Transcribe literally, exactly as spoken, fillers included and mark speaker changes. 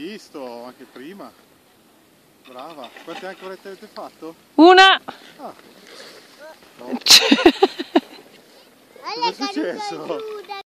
Speaker 1: visto anche prima. Brava. Quante ancorette avete fatto?
Speaker 2: Una!
Speaker 1: Ah. No.
Speaker 2: Cioè...
Speaker 1: Cosa è successo?